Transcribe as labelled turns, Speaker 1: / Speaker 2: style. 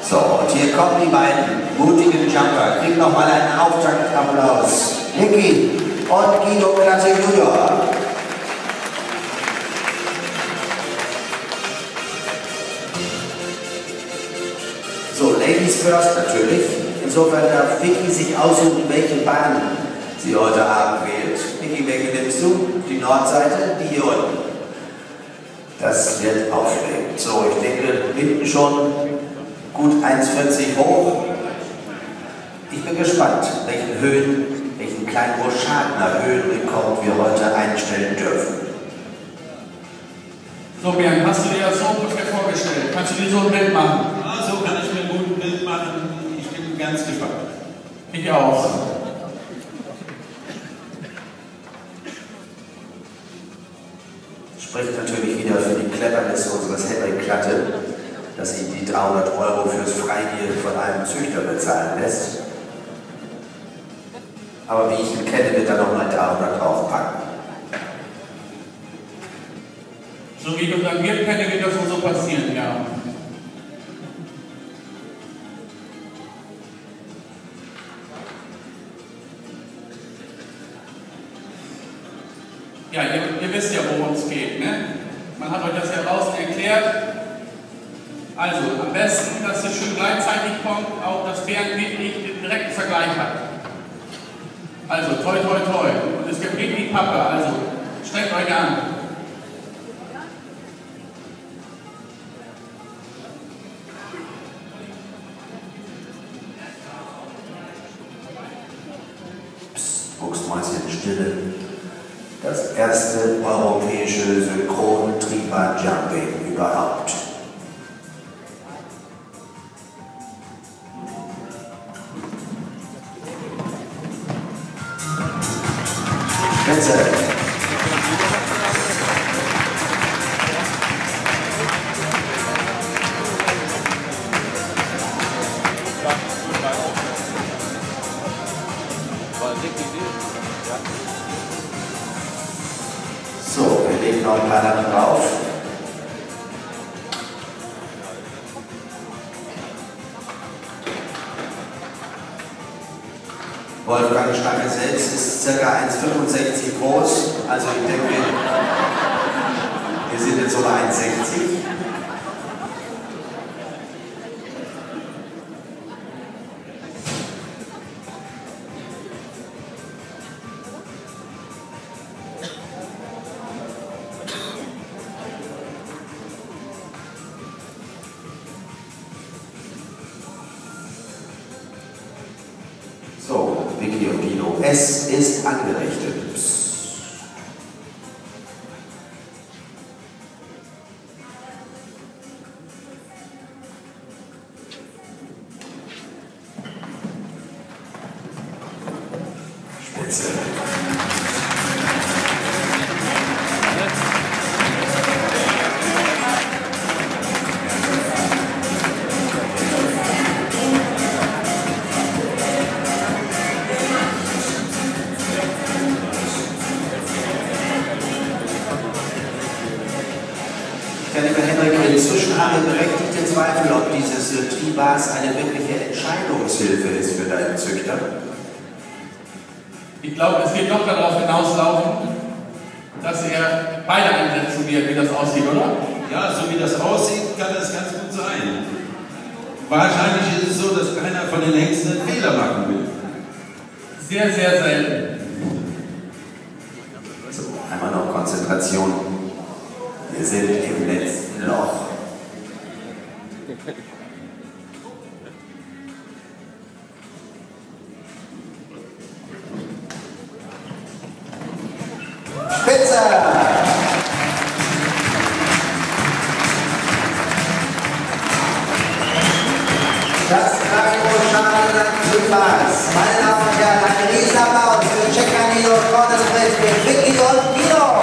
Speaker 1: So, und hier kommen die beiden mutigen Jumper. Kriegen nochmal einen Auftaktapplaus. Niki und Guido Klasse Junior. So, Ladies first natürlich. Insofern darf Vicky sich aussuchen, welche Bahn sie heute Abend wählt. Vicky, welche nimmst du? Die Nordseite, die hier unten. Das wird aufregend. So, ich denke, hinten schon gut 1,40 hoch. Ich bin gespannt, welchen kleinen Rochadener Höhenrekord wir heute einstellen dürfen.
Speaker 2: So, Bernd, hast du dir das so ungefähr vorgestellt? Kannst du dir so ein Bild machen?
Speaker 3: Ja, so kann ich mir gut ein Bild machen. Ich bin ganz gespannt.
Speaker 2: Ich auch.
Speaker 1: Spricht natürlich wieder für die Cleverness unseres Henrik Klatte, dass ihn die 300 € fürs Freigehen von einem Züchter bezahlen lässt. Aber wie ich ihn kenne, wird er nochmal 300 draufpacken.
Speaker 2: So wie ich unseren Wirt kenne, wird das wohl so passieren, ja. Ja, ihr wisst ja, worum es geht, ne? Man hat euch das ja draußen erklärt. Also, am besten, dass ihr schön gleichzeitig kommt, auch dass Bernd wirklich den direkten Vergleich hat. Also, toi, toi, toi. Und es gibt wirklich Pappe, also, strengt euch an.
Speaker 1: Psst, Fuchsmäuschen, Stille. Das erste europäische Synchron-Triebahn-Jumping überhaupt. Spitze. So, wir legen noch ein paar Land drauf. Wolfgang Stange selbst ist ca. 1,65 groß, also ich denke, wir sind jetzt so bei 1,60. So, Vicky und Guido, es ist angerichtet. Psst. Spitze. Lieber Henrik, inzwischen haben wir berechtigte Zweifel, ob dieses Tribas eine wirkliche Entscheidungshilfe ist für deinen Züchter.
Speaker 2: Ich glaube, es wird doch darauf hinauslaufen, dass er beide einsetzen wird, wie das aussieht, oder?
Speaker 3: Ja, so wie das aussieht, kann das ganz gut sein. Wahrscheinlich ist es so, dass keiner von den Hengsten einen Fehler machen will.
Speaker 2: Sehr, sehr selten.
Speaker 1: So, einmal noch Konzentration. Wir sind im letzten Loch. Spitze! Das Kraftprogramm zu Spaß. Meine Damen und Herren, ein Riesenapplaus für Ceccanino Cornersprech, für Vicky und Guido.